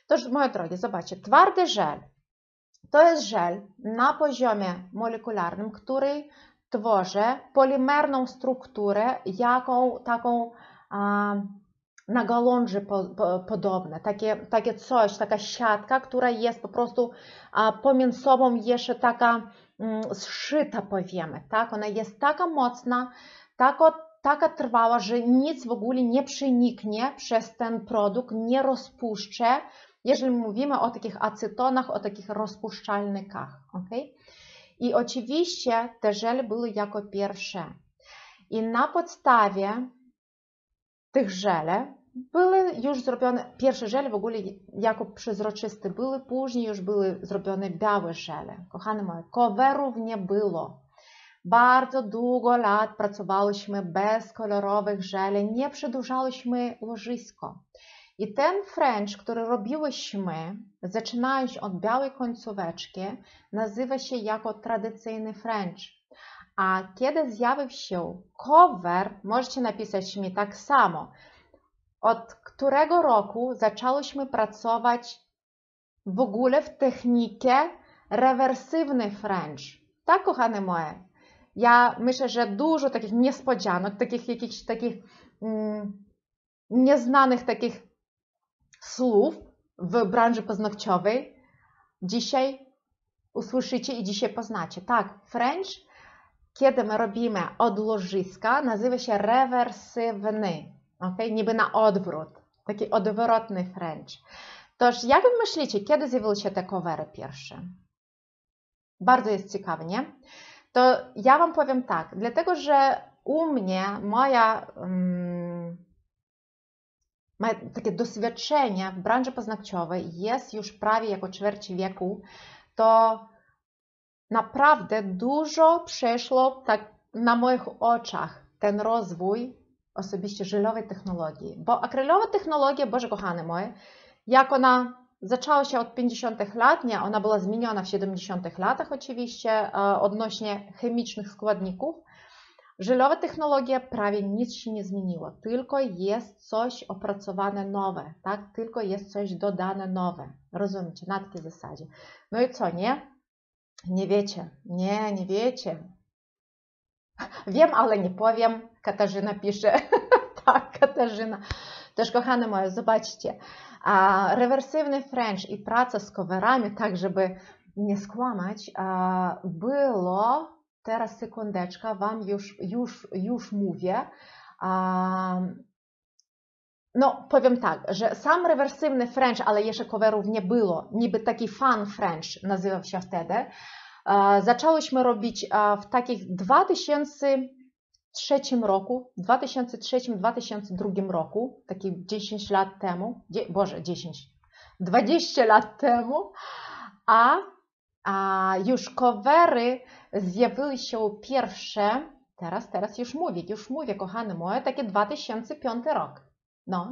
Toż, moi drodzy, zobaczcie, twardy żel to jest żel na poziomie molekularnym, który tworzy polimerną strukturę, jaką taką na galąży podobne, takie coś, taka siatka, która jest po prostu pomiędzy sobą jeszcze taka zszyta, powiemy, tak? Ona jest taka mocna, taka trwała, że nic w ogóle nie przeniknie przez ten produkt, nie rozpuszczę, jeżeli mówimy o takich acetonach, o takich rozpuszczalnikach, ok? I oczywiście te żele były jako pierwsze. I na podstawie tych żele były już zrobione, pierwsze żele w ogóle jako przezroczyste były, później już były zrobione białe żele. Kochane moje, coverów nie było. Bardzo długo lat pracowałyśmy bez kolorowych żeli, nie przedłużałyśmy łożysko. I ten French, który robiłyśmy, zaczynając od białej końcóweczki, nazywa się jako tradycyjny French. A kiedy zjawił się cover, możecie napisać mi tak samo, od którego roku zaczęłyśmy pracować w ogóle w technikę rewersywny French. Tak, kochane moje. Ja myślę, że dużo takich niespodzianek, jakichś takich nieznanych takich słów w branży paznokciowej dzisiaj usłyszycie i dzisiaj poznacie. Tak, French, kiedy my robimy od łożyska, nazywa się rewersywny, okay? Niby na odwrót, taki odwrotny French. Toż jak wy myślicie, kiedy zjawiły się te covery pierwsze? Bardzo jest ciekawe, nie? To ja wam powiem tak, dlatego że u mnie moje takie doświadczenie w branży paznokciowej jest już prawie jako ćwierć wieku, to naprawdę dużo przeszło tak na moich oczach ten rozwój osobiście żelowej technologii. Bo akrylowa technologia, Boże kochane moje, jak ona zaczęła się od 50 lat, nie, ona była zmieniona w 70 latach oczywiście odnośnie chemicznych składników. Żelowa technologia prawie nic się nie zmieniło, tylko jest coś opracowane nowe, tak? Tylko jest coś dodane nowe. Rozumiecie? Na takiej zasadzie. No i co, nie? Nie wiecie. Nie wiecie. Wiem, ale nie powiem. Katarzyna pisze. Tak, Katarzyna. Też, kochane moje, zobaczcie. Rewersywny French i praca z coverami, tak żeby nie skłamać, było, teraz sekundeczka, wam już mówię. No, powiem tak, że sam rewersywny French, ale jeszcze coverów nie było, niby taki fun French nazywał się wtedy, zaczęłyśmy robić w takich 2003 roku, 2003-2002 roku, takie 10 lat temu, Boże, 20 lat temu, a już covery zjawiły się pierwsze, teraz już mówię, kochane moje, takie 2005 rok. No,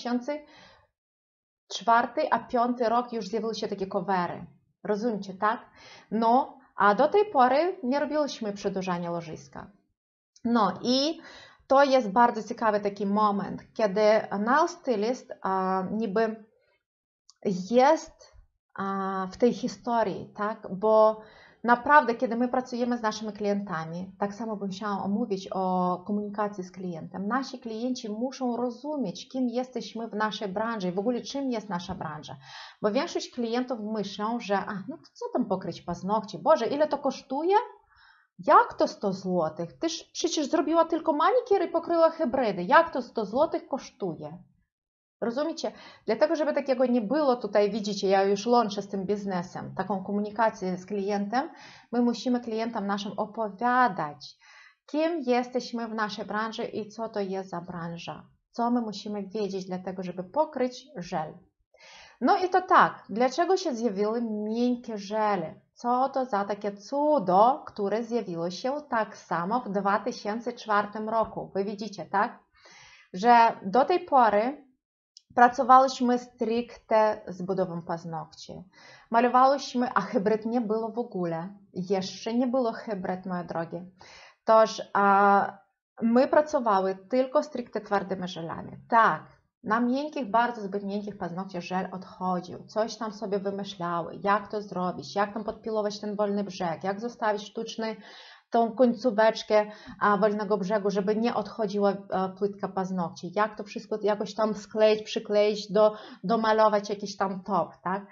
2004, a 5 rok już zjawiły się takie covery. Rozumiecie, tak? No, a do tej pory nie robiłyśmy przedłużania łożyska. No i to jest bardzo ciekawy taki moment, kiedy nail stylist niby jest w tej historii, tak? Bo naprawdę, kiedy my pracujemy z naszymi klientami, tak samo bym chciała omówić o komunikacji z klientem. Nasi klienci muszą rozumieć, kim jesteśmy w naszej branży i w ogóle czym jest nasza branża. Bo większość klientów myślą, że no to co tam pokryć paznokcie? Boże, ile to kosztuje? Jak to 100 zł? Tyż przecież zrobiła tylko manikier i pokryła hybrydy. Jak to 100 zł kosztuje? Rozumiecie? Dlatego, żeby takiego nie było tutaj, widzicie, ja już łączę z tym biznesem, taką komunikację z klientem, my musimy klientom naszym opowiadać, kim jesteśmy w naszej branży i co to jest za branża. Co my musimy wiedzieć, dlatego, żeby pokryć żel. No i to tak, dlaczego się zjawiły miękkie żele? Co to za takie cudo, które zjawiło się tak samo w 2004 roku? Wy widzicie, tak? Że do tej pory pracowałyśmy stricte z budową paznokci. Malowałyśmy, a hybryd nie było w ogóle. Jeszcze nie było hybryd, moje drogie. Toż my pracowały tylko stricte twardymi żelami. Tak, Na miękkich, bardzo zbyt miękkich paznokciach żel odchodził. Coś tam sobie wymyślały, jak to zrobić, jak tam podpilować ten wolny brzeg, jak zostawić sztuczny tą końcóweczkę wolnego brzegu, żeby nie odchodziła płytka paznokci. Jak to wszystko jakoś tam skleić, przykleić, domalować jakiś tam top, tak?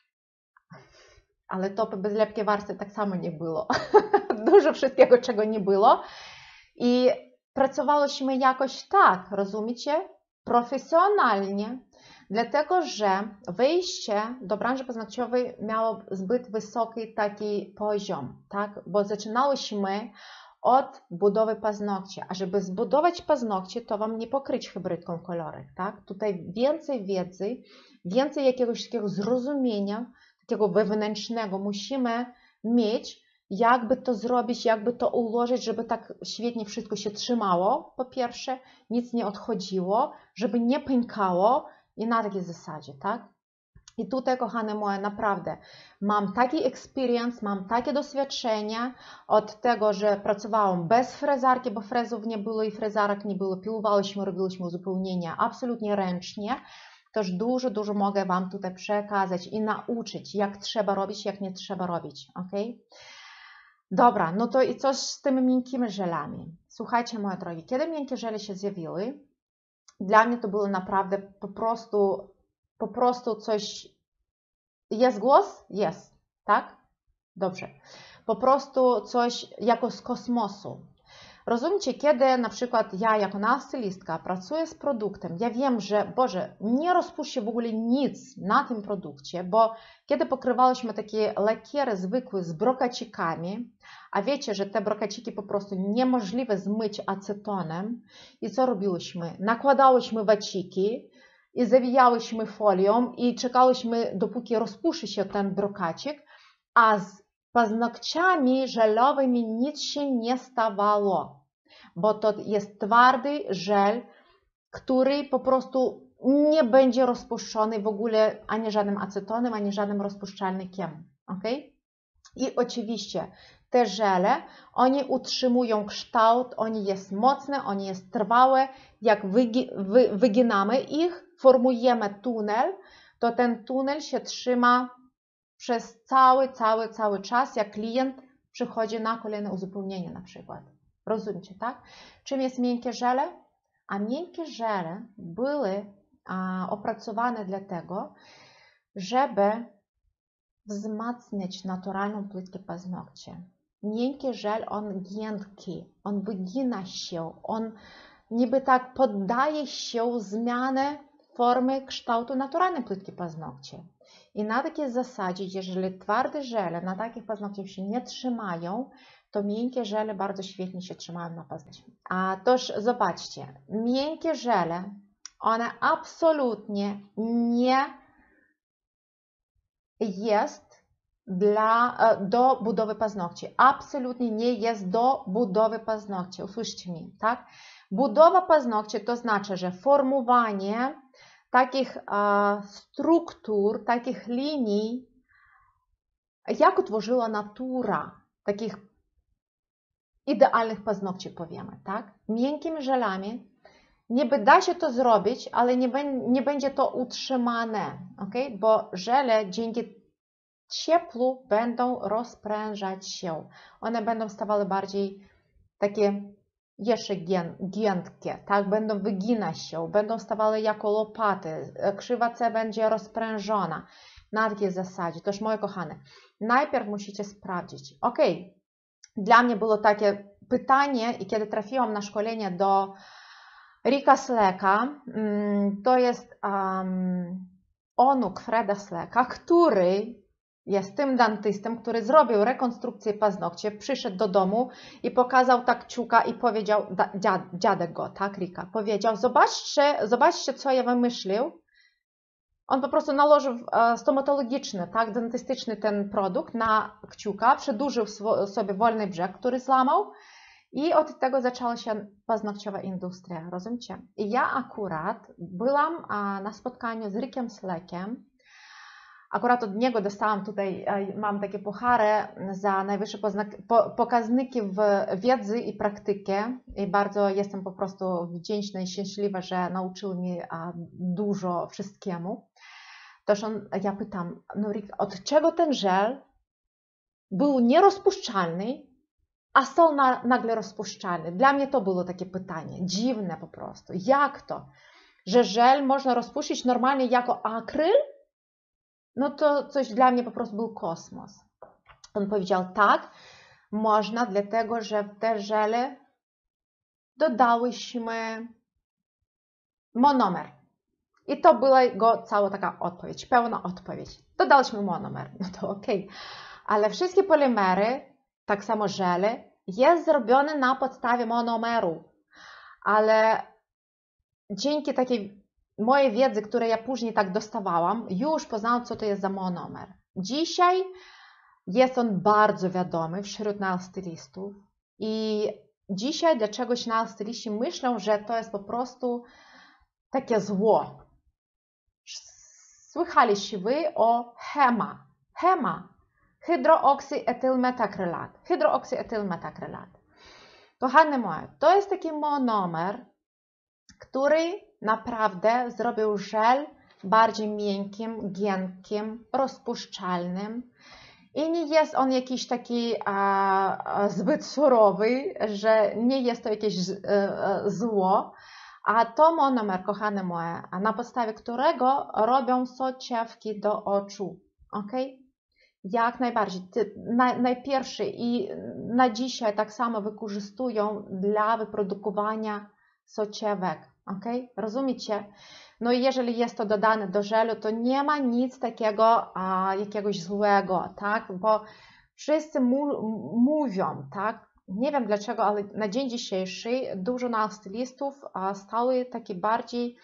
Ale topy bez lepkiej warstwy tak samo nie było. Dużo wszystkiego, czego nie było. I pracowałyśmy jakoś tak, rozumiecie? Profesjonalnie, dlatego że wejście do branży paznokciowej miało zbyt wysoki taki poziom, tak? Bo zaczynałyśmy od budowy paznokci, a żeby zbudować paznokcie, to Wam nie pokryć hybrydką kolorek, tak? Tutaj więcej wiedzy, więcej jakiegoś takiego zrozumienia, takiego wewnętrznego musimy mieć, jakby to zrobić, jakby to ułożyć, żeby tak świetnie wszystko się trzymało, po pierwsze, nic nie odchodziło, żeby nie pękało i na takiej zasadzie, tak? I tutaj, kochane moje, naprawdę mam taki experience, mam takie doświadczenie od tego, że pracowałam bez frezarki, bo frezów nie było i frezarek nie było, pilowałyśmy, robiłyśmy uzupełnienia absolutnie ręcznie. Też dużo mogę Wam tutaj przekazać i nauczyć, jak trzeba robić, jak nie trzeba robić, ok? Dobra, no to i coś z tymi miękkimi żelami. Słuchajcie, moje drogie, kiedy miękkie żele się zjawiły, dla mnie to było naprawdę po prostu coś... Jest głos? Jest, tak? Dobrze. Po prostu coś jako z kosmosu. Rozumiecie, kiedy na przykład ja jako nastylistka pracuję z produktem, ja wiem, że Boże, nie rozpuści się w ogóle nic na tym produkcie, bo kiedy pokrywałyśmy takie lakiery zwykłe z brokacikami, a wiecie, że te brokaciki po prostu niemożliwe zmyć acetonem i co robiłyśmy? Nakładałyśmy waciki i zawijałyśmy folią i czekałyśmy, dopóki rozpuszy się ten brokacik, a z paznokciami żelowymi nic się nie stawało, bo to jest twardy żel, który po prostu nie będzie rozpuszczony w ogóle ani żadnym acetonem, ani żadnym rozpuszczalnikiem, ok? I oczywiście te żele, oni utrzymują kształt, oni jest mocne, oni jest trwałe, jak wyginamy ich, formujemy tunel, to ten tunel się trzyma przez cały czas, jak klient przychodzi na kolejne uzupełnienie na przykład. Rozumiecie, tak? Czym jest miękkie żele? A miękkie żele były opracowane dlatego, żeby wzmacniać naturalną płytkę paznokcia. Miękki żel, on giętki, on wygina się, on niby tak poddaje się zmianę formy kształtu naturalnej płytki paznokcia. I na takiej zasadzie, jeżeli twarde żele na takich paznokciach się nie trzymają, to miękkie żele bardzo świetnie się trzymają na paznokciu. A toż zobaczcie, miękkie żele, one absolutnie nie jest do budowy paznokci. Absolutnie nie jest do budowy paznokci. Usłyszcie mnie, tak? Budowa paznokci to znaczy, że formowanie takich struktur, takich linii, jak utworzyła natura, takich idealnych paznokci, powiemy, tak? Miękkimi żelami niby da się to zrobić, ale nie będzie to utrzymane, ok? Bo żele dzięki cieplu będą rozprężać się. One będą stawały bardziej takie jeszcze giętkie, tak? Będą wyginać się, będą stawały jako lopaty, krzywa C będzie rozprężona na takiej zasadzie. Toż moje kochane, najpierw musicie sprawdzić. Ok, dla mnie było takie pytanie i kiedy trafiłam na szkolenie do Ricka Slacka, to jest onuk Freda Slacka, który jest tym dentystą, który zrobił rekonstrukcję paznokci, przyszedł do domu i pokazał tak kciuka i powiedział, dziadek go, tak, Ricka, powiedział, zobaczcie, co ja wymyślił. On po prostu nałożył stomatologiczny, tak, dentystyczny ten produkt na kciuka, przedłużył sobie wolny brzeg, który złamał i od tego zaczęła się paznokciowa industria, rozumiecie? I ja akurat byłam na spotkaniu z Rickiem Slackiem, Akurat od niego dostałam tutaj, mam takie puchary za najwyższe pokazniki w wiedzy i praktyce i bardzo jestem po prostu wdzięczna i szczęśliwa, że nauczył mnie dużo wszystkiemu. Toż ja pytam, Nurik, od czego ten żel był nierozpuszczalny, a stał nagle rozpuszczalny? Dla mnie to było takie pytanie, dziwne po prostu. Jak to, że żel można rozpuścić normalnie jako akryl? No to coś dla mnie po prostu był kosmos. On powiedział, tak, można, dlatego że w te żele dodałyśmy monomer. I to była jego cała taka odpowiedź, pełna odpowiedź. Dodaliśmy monomer, no to okej. Ale wszystkie polimery, tak samo żele, jest zrobione na podstawie monomeru. Ale dzięki takiej mojej wiedzy, której ja później tak dostawałam, już poznałam, co to jest za monomer. Dzisiaj jest on bardzo wiadomy wśród nailstylistów i dzisiaj dlaczego nailstyliści myślą, że to jest po prostu takie zło. Słychaliście wy o HEMA. HEMA. Hydrooksyetylmetakrylat. Hydrooksyetylmetakrylat. Kochane moje, to jest taki monomer, który naprawdę zrobił żel bardziej miękkim, giętkim, rozpuszczalnym. I nie jest on jakiś taki zbyt surowy, że nie jest to jakieś zło. A to monomer, kochane moje, na podstawie którego robią soczewki do oczu. Ok? Jak najbardziej. Najpierwszy i na dzisiaj tak samo wykorzystują dla wyprodukowania soczewek. Ok? Rozumiecie? No i jeżeli jest to dodane do żelu, to nie ma nic takiego jakiegoś złego, tak? Bo wszyscy mówią, tak? Nie wiem dlaczego, ale na dzień dzisiejszy dużo nailstylistów stały takie bardziej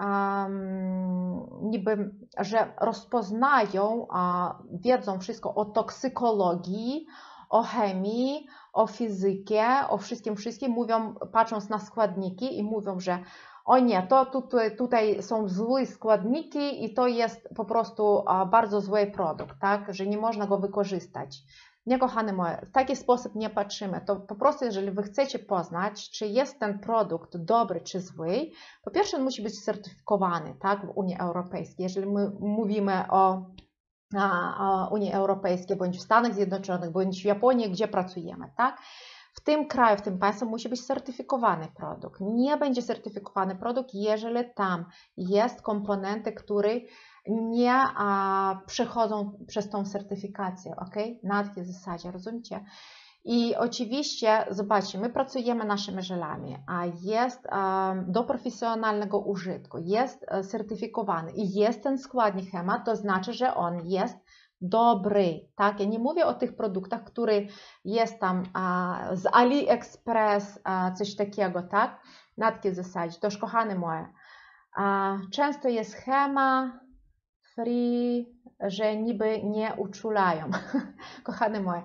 niby, że rozpoznają, wiedzą wszystko o toksykologii, o chemii, o fizyce, o wszystkim, mówią, patrząc na składniki i mówią, że o nie, to tutaj są złe składniki i to jest po prostu bardzo zły produkt, tak, że nie można go wykorzystać. Nie, kochane moje, w taki sposób nie patrzymy. To po prostu, jeżeli wy chcecie poznać, czy jest ten produkt dobry czy zły, po pierwsze on musi być certyfikowany, tak, w Unii Europejskiej. Jeżeli my mówimy o Unii Europejskiej, bądź w Stanach Zjednoczonych, bądź w Japonii, gdzie pracujemy, tak, w tym kraju, w tym państwie musi być certyfikowany produkt. Nie będzie certyfikowany produkt, jeżeli tam jest komponenty, które nie przechodzą przez tą certyfikację, ok? Na takiej zasadzie, rozumiecie? I oczywiście, zobaczcie, my pracujemy naszymi żelami, a jest do profesjonalnego użytku, jest certyfikowany i jest ten składnik HEMA, to znaczy, że on jest dobry, tak? Ja nie mówię o tych produktach, które jest tam z AliExpress, coś takiego, tak? Na takiej zasadzie. Toż, kochane moje, często jest HEMA, free, że niby nie uczulają. Kochane moje,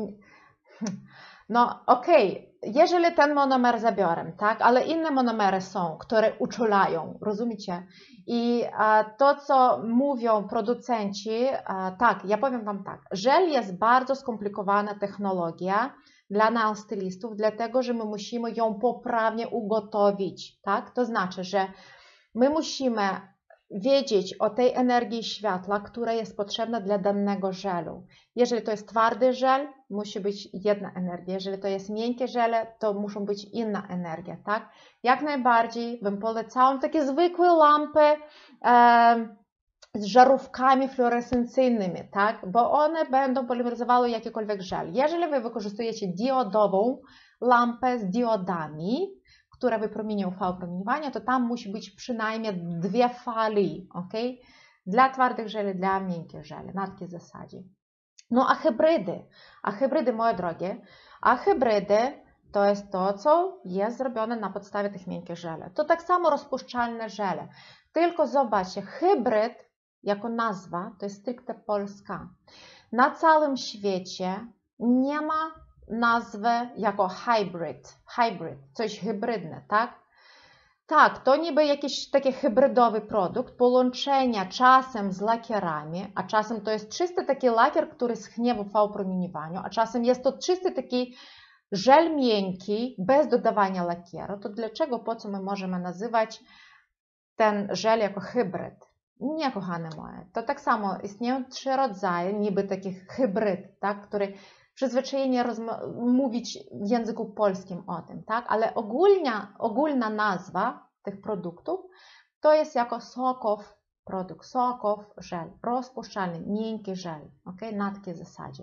no okej, jeżeli ten monomer zabiorę, tak, ale inne monomery są, które uczulają, rozumiecie? I to, co mówią producenci, tak, ja powiem wam tak, żel jest bardzo skomplikowana technologia dla nailstylistów, dlatego, że my musimy ją poprawnie ugotowić, tak? To znaczy, że my musimy wiedzieć o tej energii światła, która jest potrzebna dla danego żelu. Jeżeli to jest twardy żel, musi być jedna energia. Jeżeli to jest miękkie żele, to muszą być inna energia, tak? Jak najbardziej bym polecała takie zwykłe lampy z żarówkami fluorescencyjnymi, tak? Bo one będą polimeryzowały jakikolwiek żel. Jeżeli wy wykorzystujecie diodową lampę z diodami, która wypromienia UV-promieniowania, to tam musi być przynajmniej 2 fali, ok? Dla twardych żeli, dla miękkich żeli, na takiej zasadzie. No a hybrydy, moje drogie, hybrydy to jest to, co jest zrobione na podstawie tych miękkich żeli. To tak samo rozpuszczalne żele. Tylko zobaczcie, hybryd jako nazwa to jest stricte polska. Na całym świecie nie ma nazwy jako hybrid, coś hybrydne, tak? Tak, to niby jakiś taki hybrydowy produkt, połączenia czasem z lakierami, a czasem to jest czysty taki lakier, który schnie w UV-promieniowaniu, a czasem jest to czysty taki żel miękki, bez dodawania lakieru. To dlaczego, po co my możemy nazywać ten żel jako hybryd? Nie, kochane moje, to tak samo istnieją 3 rodzaje niby takich hybryd, tak, które przyzwyczajenie mówić w języku polskim o tym, tak? Ale ogólna nazwa tych produktów to jest jako sokow produkt, sokow żel, rozpuszczalny, miękki żel, ok? Na takiej zasadzie.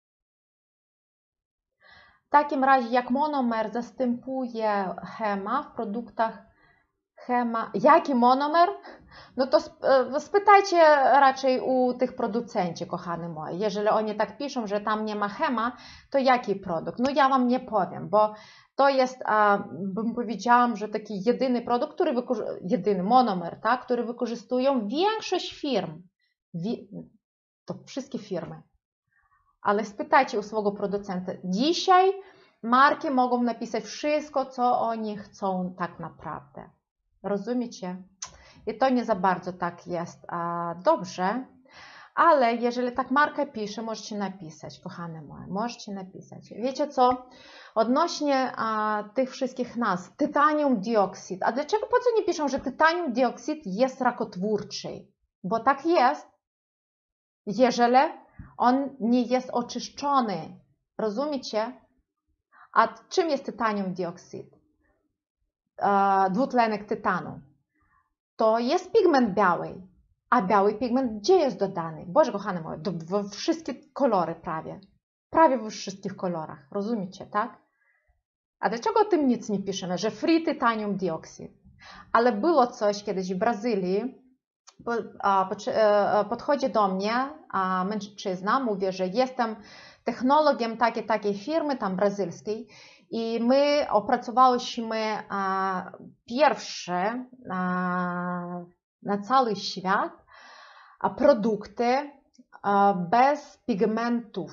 W takim razie jak monomer zastępuje hema w produktach hema, jaki monomer? No to spytajcie raczej u tych producenci, kochane moje. Jeżeli oni tak piszą, że tam nie ma hema, to jaki produkt? No ja Wam nie powiem, bo to jest, bym powiedziałam, że taki jedyny produkt, jedyny monomer, tak, który wykorzystują większość firm. To wszystkie firmy. Ale spytajcie u swojego producenta. Dzisiaj marki mogą napisać wszystko, co oni chcą tak naprawdę. Rozumiecie? I to nie za bardzo tak jest dobrze, ale jeżeli tak marka pisze, możecie napisać, kochane moje, możecie napisać. Wiecie co? Odnośnie tych wszystkich nazw, tytanium dioksyd. A dlaczego, po co nie piszą, że tytanium dioksyd jest rakotwórczy? Bo tak jest, jeżeli on nie jest oczyszczony. Rozumiecie? A czym jest tytanium dioksyd? Dwutlenek tytanu. To jest pigment biały. A biały pigment gdzie jest dodany? Boże kochane moje, we wszystkie kolory prawie. Prawie we wszystkich kolorach. Rozumiecie, tak? A dlaczego o tym nic nie piszemy? Że free titanium dioxide. Ale było coś kiedyś w Brazylii. Podchodzi do mnie mężczyzna, mówi, że jestem technologiem takiej firmy tam brazylijskiej i my opracowałyśmy pierwsze na cały świat produkty bez pigmentów.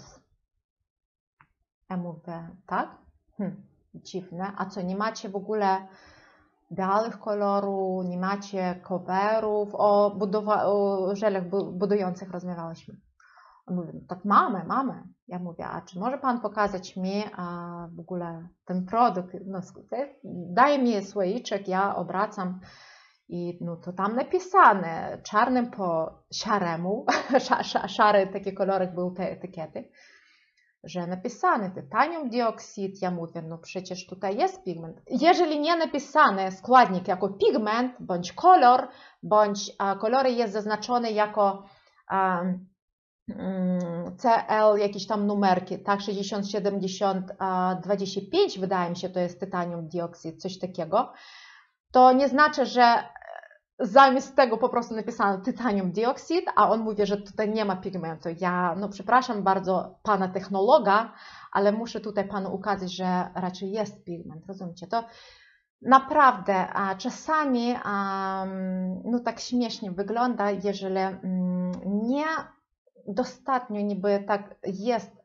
Ja mówię, tak? Dziwne. A co, nie macie w ogóle białych kolorów, nie macie coverów, o żelach budujących rozmawiałyśmy. On mówi, no tak mamy. Ja mówię, a czy może Pan pokazać mi w ogóle ten produkt? No, daje mi słoiczek, ja obracam i no to tam napisane czarnym po szaremu, szary takie kolory były te etykiety, że napisane tytanium dioksyd, ja mówię, no przecież tutaj jest pigment. Jeżeli nie napisane składnik jako pigment, bądź kolor, bądź kolory jest zaznaczone jako CL, jakieś tam numerki, tak, 60, 70, 25, wydaje mi się, to jest tytanium dioksyd, coś takiego, to nie znaczy, że zamiast tego po prostu napisano tytanium dioksyd, a on mówi, że tutaj nie ma pigmentu. Ja, no przepraszam bardzo pana technologa, ale muszę tutaj panu ukazać, że raczej jest pigment, rozumiecie? To naprawdę czasami no tak śmiesznie wygląda, jeżeli nie dostatnio niby tak jest,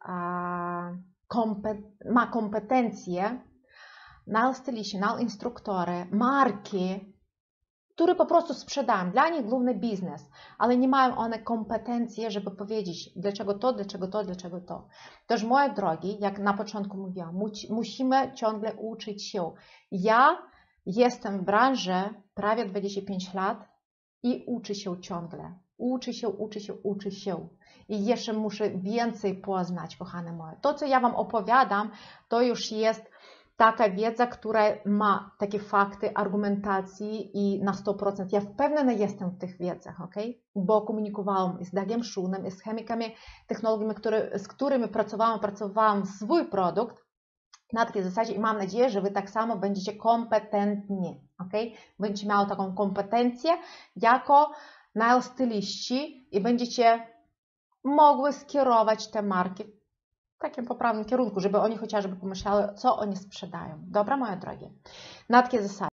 ma kompetencje styliści, instruktory, marki, które po prostu sprzedają. Dla nich główny biznes, ale nie mają one kompetencji, żeby powiedzieć, dlaczego to, dlaczego to, dlaczego to. Też, moje drogi, jak na początku mówiłam, musimy ciągle uczyć się. Ja jestem w branży prawie 25 lat i uczę się ciągle. Uczę się. I jeszcze muszę więcej poznać, kochane moje. To, co ja Wam opowiadam, to już jest taka wiedza, która ma takie fakty, argumentacji i na 100%. Ja wpewniona jestem w tych wiedzach, ok? Bo komunikowałam z Dagiem Szunem, i z chemikami, technologami, z którymi pracowałam swój produkt na takiej zasadzie i mam nadzieję, że Wy tak samo będziecie kompetentni, ok? Będziecie miały taką kompetencję jako styliści i będziecie mogły skierować te marki w takim poprawnym kierunku, żeby oni chociażby pomyślały, co oni sprzedają. Dobra, moje drogie? Na takiej zasadzie.